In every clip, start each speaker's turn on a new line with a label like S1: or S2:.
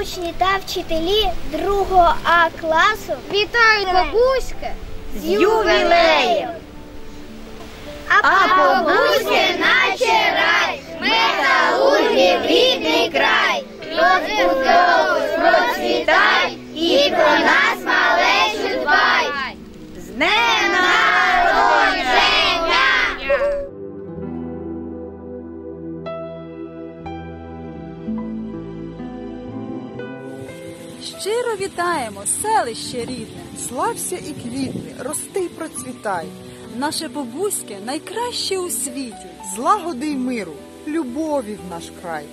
S1: учні та вчителі 2 А класу вітають бабуське з ювілеєм! А бабуське наче рай, металургів рідний край. Розбудовуй, процвітай і про нас малечу дбай. З днем народження!
S2: Щиро вітаємо, селище рідне, слався і квітни, рости й процвітай. Наше бабуське найкраще у світі, злагоди й миру, любові в наш край.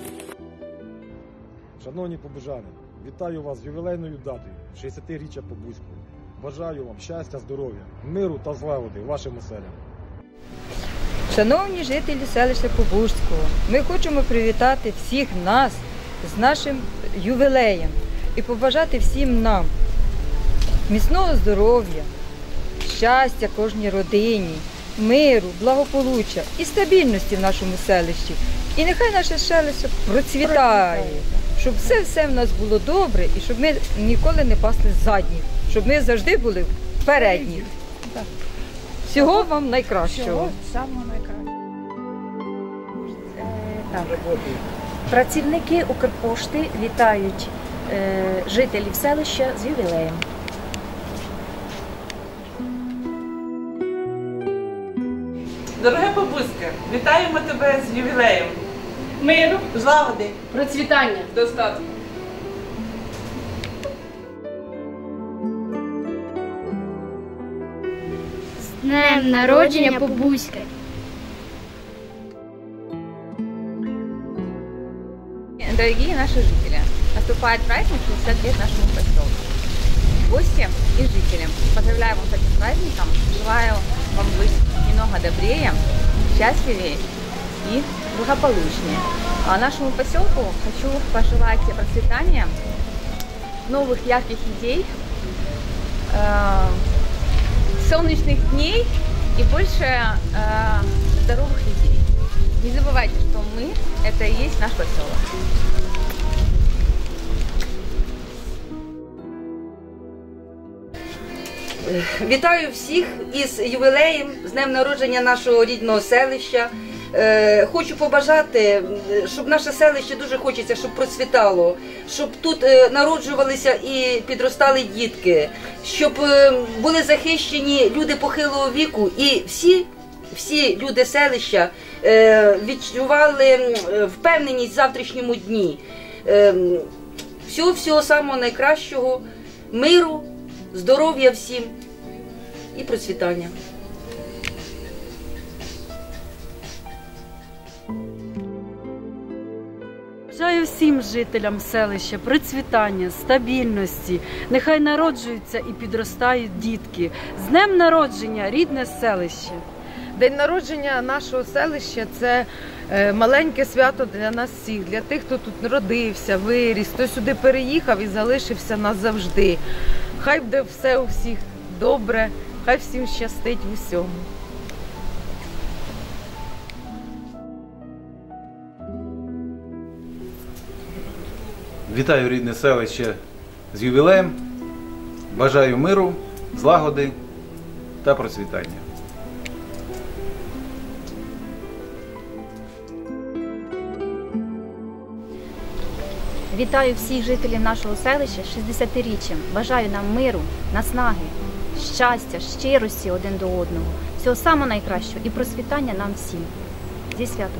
S3: Шановні побужани, вітаю вас з ювілейною датою, 60-річчя Побузького. Бажаю вам щастя, здоров'я, миру та злагоди вашим оселям.
S4: Шановні жителі селища Побузького, ми хочемо привітати всіх нас з нашим ювілеєм і побажати всім нам міцного здоров'я, щастя кожній родині, миру, благополуччя і стабільності в нашому селищі. І нехай наше селище процвітає, щоб все в нас було добре і щоб ми ніколи не пасли задніх, щоб ми завжди були передніх. Всього вам найкращого.
S5: Всього самого найкращого. Працівники Укрпошти вітають жителів селища з ювілеєм.
S6: Дороге бабуська, вітаємо тебе з ювілеєм.
S7: Миру,
S6: Злагоди,
S7: процвітання,
S6: достатку.
S1: З днем народження, Побузьке!
S8: Дорогие наши жители, наступает праздник 60 лет нашему поселку. Гостям и жителям поздравляю вас с этим праздником, желаю вам быть немного добрее, счастливее и благополучнее. А нашему поселку хочу пожелать процветания, новых ярких идей, солнечных дней и больше здоровых людей. Не забывайте, что мы – это и есть наш поселок.
S9: Вітаю всіх із ювілеєм, з днем народження нашого рідного селища. Хочу побажати, щоб наше селище дуже хочеться, щоб процвітало, щоб тут народжувалися і підростали дітки, щоб були захищені люди похилого віку і всі люди селища відчували впевненість в завтрашньому дні. Всього самого найкращого, миру, здоров'я всім і процвітання.
S10: Бажаю всім жителям селища процвітання, стабільності, нехай народжуються і підростають дітки. З днем народження, рідне селище!
S11: День народження нашого селища – це маленьке свято для нас всіх, для тих, хто тут народився, виріс, хто сюди переїхав і залишився назавжди. Хай буде все у всіх добре, хай всім щастить в усьому.
S12: Вітаю рідне селище з ювілеєм, бажаю миру, злагоди та процвітання.
S5: Вітаю всіх жителів нашого селища з 60-річчям. Бажаю нам миру, наснаги, щастя, щирості один до одного. Всього самого найкращого і процвітання нам всім. Зі святом!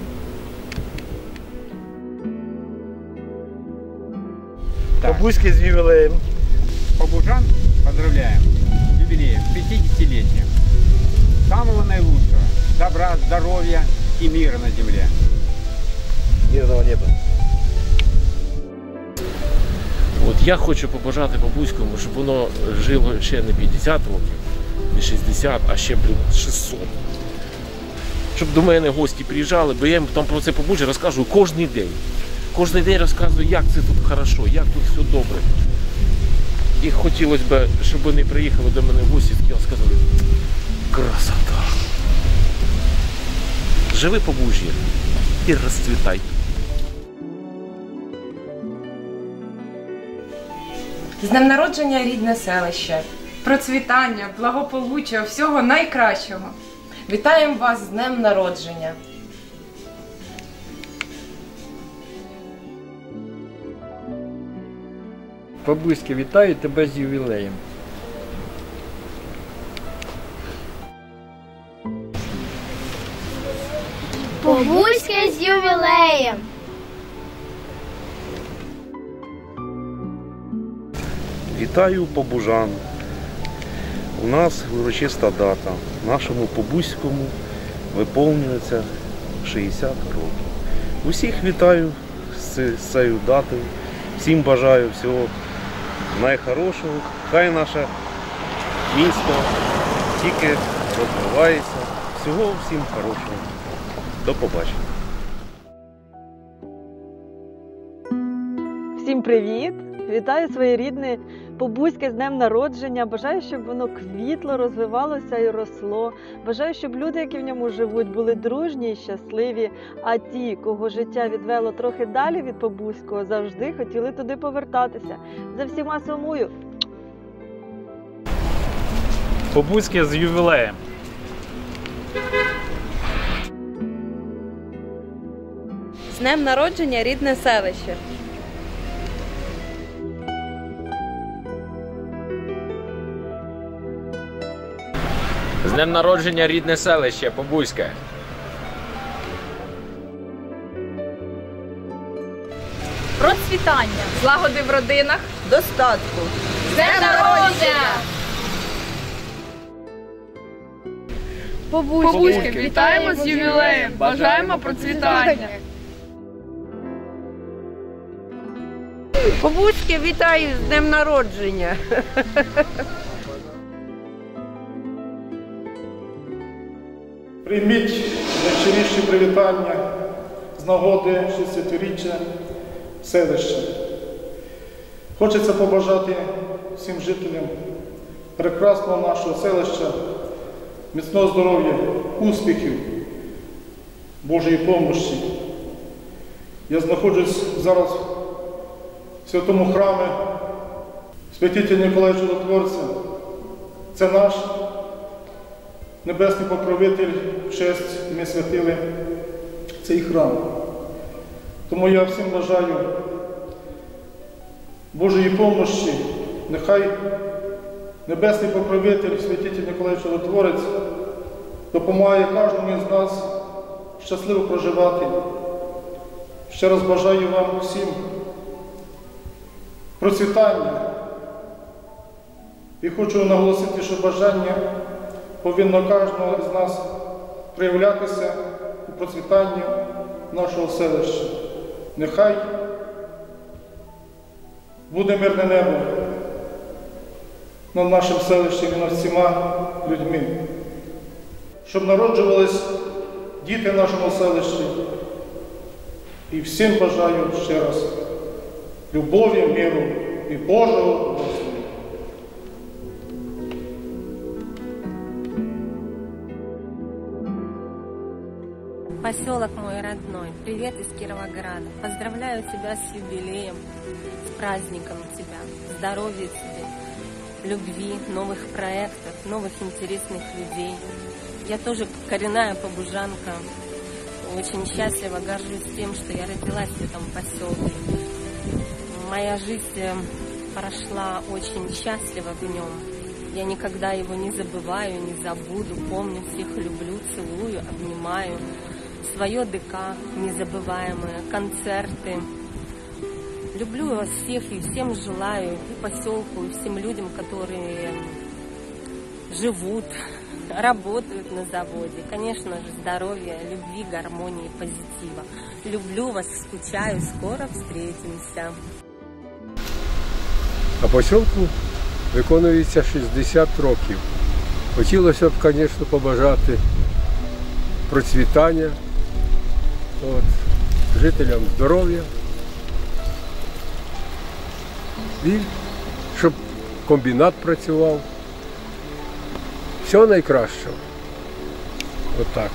S13: Побузьке з ювілеєм. Побужан поздравляем с юбилеем, 50-летием. Самого наилучшего, добра, здоровья и мира на земле.
S3: Мирного неба.
S14: От я хочу побажати Побузькому, щоб воно жило ще не 50 років, не 60, а ще 600. Щоб до мене гості приїжджали, бо я їм там про це Побужжя розказую кожен день. Кожен день розказую, як це тут хорошо, як тут все добре. І хотілося б, щоб вони приїхали до мене в гості і сказали: красота! Живи Побужжя і розцвітай!
S15: З днем народження, рідне селище! Процвітання, благополуччя, всього найкращого! Вітаємо вас з днем народження!
S16: Побузьке, вітаю тебе з ювілеєм.
S1: Побузьке з ювілеєм.
S17: Вітаю побужан. У нас урочиста дата. Нашому Побузькому виповнюється 60 років. Усіх вітаю з цією датою. Всім бажаю всього найхорошого. Хай наше місто тільки розвивається. Всього всім хорошого. До побачення.
S18: Всім привіт! Вітаю своє рідне Побузьке з днем народження. Бажаю, щоб воно квітло, розвивалося і росло. Бажаю, щоб люди, які в ньому живуть, були дружні і щасливі. А ті, кого життя відвело трохи далі від Побузького, завжди хотіли туди повертатися. За всіма сумую.
S19: Побузьке з ювілеєм.
S20: З днем народження, рідне селище.
S21: З днем народження, рідне селище, Побузьке.
S5: Процвітання, злагоди в родинах,
S18: достатку.
S5: З днем народження!
S7: Побузьке, вітаємо з ювілеєм, бажаємо процвітання.
S22: Побузьке, вітаю з днем народження.
S3: Прийміть найщиріші привітання з нагоди 60-річчя селища. Хочеться побажати всім жителям прекрасного нашого селища міцного здоров'я, успіхів, Божої помощі. Я знаходжусь зараз в святому храмі Святителя Миколая Чудотворця. Це наш Небесний покровитель, в честь ми святили цей храм. Тому я всім бажаю Божої помощі. Нехай Небесний покровитель, Святитель Миколай Чудотворець допомагає кожному із нас щасливо проживати. Ще раз бажаю вам всім процвітання. І хочу наголосити, що бажання повинно кожного з нас проявлятися у процвітанні нашого селища. Нехай буде мирне небо над нашим селищем і над всіма людьми. Щоб народжувались діти в нашому селищі. І всім бажаю ще раз любові, миру і Божого благословення.
S23: Поселок мой родной, привет из Кировограда. Поздравляю тебя с юбилеем, с праздником тебя, здоровья тебе, любви, новых проектов, новых интересных людей. Я тоже коренная побужанка, очень счастлива, горжусь тем, что я родилась в этом поселке. Моя жизнь прошла очень счастливо в нем. Я никогда его не забываю, не забуду, помню, всех люблю, целую, обнимаю. Свое ДК незабываемые, концерты. Люблю вас всех и всем желаю, и поселку, и всем людям, которые живут, работают на заводе. Конечно же, здоровья, любви, гармонии, позитива. Люблю вас, скучаю, скоро встретимся.
S16: А поселку виконується 60 років. Хотілося б, звісно, побажати процвітання, жителям здоров'я і щоб комбінат працював. Всього найкращого. Отак.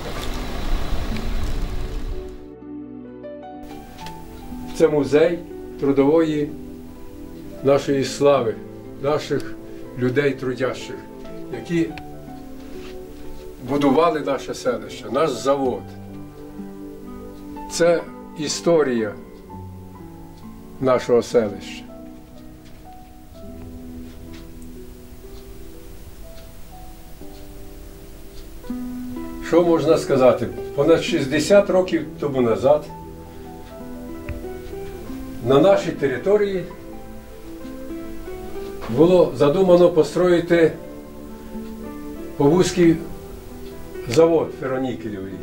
S16: Це музей трудової нашої слави, наших людей трудящих, які будували наше селище, наш завод. Це історія нашого селища. Що можна сказати? Понад 60 років тому назад на нашій території було задумано построїти Побузький завод ферронікелевий.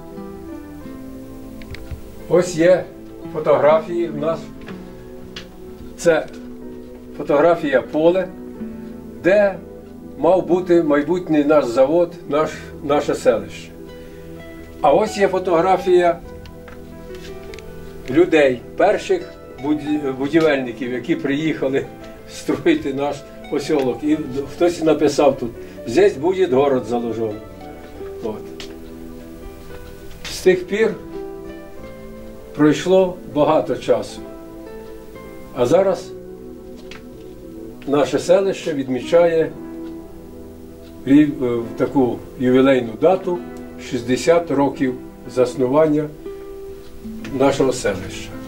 S16: Ось є фотографії в нас. Це фотографія поле, де мав бути майбутній наш завод, наше селище. А ось є фотографія людей, перших будівельників, які приїхали строїти наш посілок. І хтось написав тут: «Здесь буде город заложен». От. З тих пір пройшло багато часу. А зараз наше селище відмічає таку ювілейну дату 60 років заснування нашого селища.